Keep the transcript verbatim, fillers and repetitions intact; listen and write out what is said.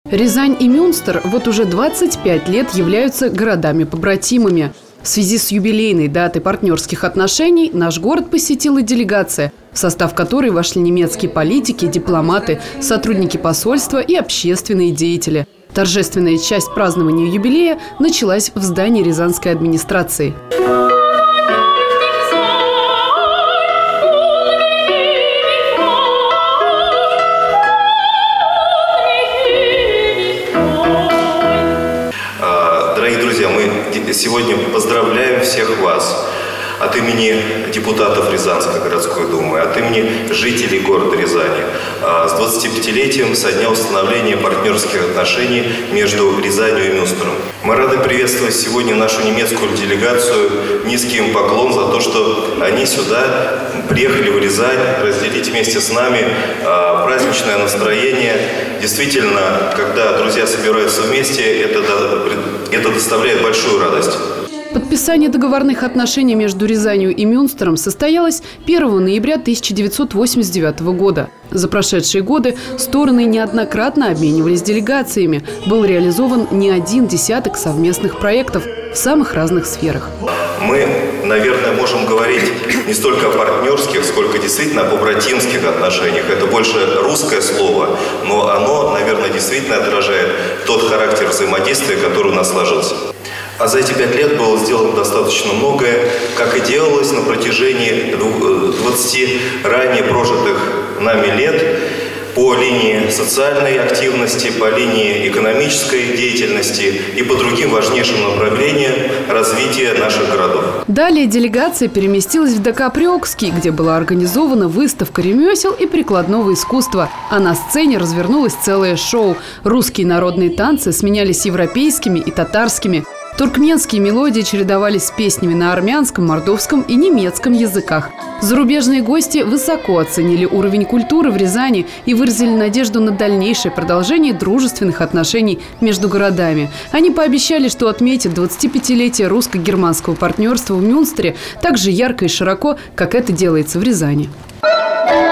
Рязань и Мюнстер вот уже двадцать пять лет являются городами-побратимами. В связи с юбилейной датой партнерских отношений наш город посетила делегация, в состав которой вошли немецкие политики, дипломаты, сотрудники посольства и общественные деятели. Торжественная часть празднования юбилея началась в здании Рязанской администрации. Дорогие друзья, мы сегодня поздравляем всех вас от имени депутатов Рязанской городской думы, от имени жителей города Рязани с двадцатипятилетием со дня установления партнерских отношений между Рязанью и Мюнстером. Мы рады приветствовать сегодня нашу немецкую делегацию. Низкий им поклон за то, что они сюда приехали в Рязань разделить вместе с нами праздничное настроение. Действительно, когда друзья собираются вместе, это, это доставляет большую радость. Подписание договорных отношений между Рязанью и Мюнстером состоялось первого ноября тысяча девятьсот восемьдесят девятого года. За прошедшие годы стороны неоднократно обменивались делегациями. Был реализован не один десяток совместных проектов в самых разных сферах. Мы, наверное, можем говорить не столько о партнерских, сколько действительно о побратимских отношениях. Это больше русское слово, но оно, наверное, действительно отражает тот характер взаимодействия, который у нас сложился. А за эти пять лет было сделано достаточно многое, как и делалось на протяжении двадцати ранее прожитых нами лет по линии социальной активности, по линии экономической деятельности и по другим важнейшим направлениям развития наших городов. Далее делегация переместилась в ДК «Приокский», где была организована выставка ремесел и прикладного искусства. А на сцене развернулось целое шоу. Русские народные танцы сменялись европейскими и татарскими. Туркменские мелодии чередовались с песнями на армянском, мордовском и немецком языках. Зарубежные гости высоко оценили уровень культуры в Рязани и выразили надежду на дальнейшее продолжение дружественных отношений между городами. Они пообещали, что отметят двадцатипятилетие русско-германского партнерства в Мюнстере так же ярко и широко, как это делается в Рязани.